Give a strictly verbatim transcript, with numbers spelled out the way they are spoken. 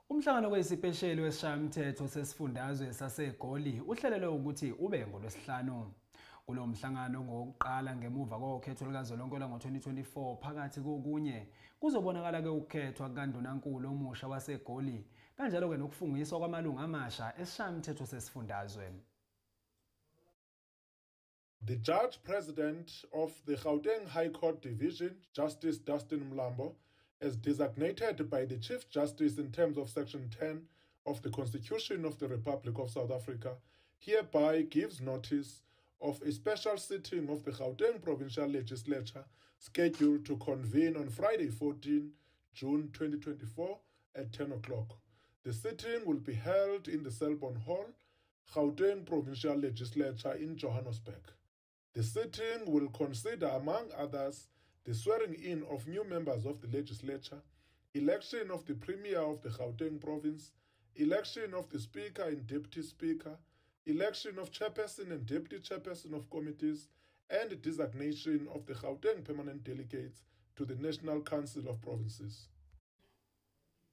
Umhlangano wesipesheli wesishayamthetho sesifundazwe saseGoli uhlelelwe ukuthi ube ngoLwesihlanu. Kulo mhlangano ngokuqala ngemuva kokhetho lukazwelonke lwango-twenty twenty-four phakathi kokunye kuzobonakala ke ukukhethwa kukandunankulu omusha waseGoli kanjalo ke nokufungiswa kwamalungu amasha esishayamthetho sesifundazwe. The Judge President of the Gauteng High Court Division, Justice Dustin Mlambo, as designated by the Chief Justice in terms of Section ten of the Constitution of the Republic of South Africa, hereby gives notice of a special sitting of the Gauteng Provincial Legislature scheduled to convene on Friday, fourteenth June twenty twenty-four at ten o'clock. The sitting will be held in the Selborne Hall, Gauteng Provincial Legislature in Johannesburg. The sitting will consider, among others, the swearing-in of new members of the legislature, election of the Premier of the Gauteng province, election of the Speaker and Deputy Speaker, election of Chairperson and Deputy Chairperson of committees, and designation of the Gauteng permanent delegates to the National Council of Provinces.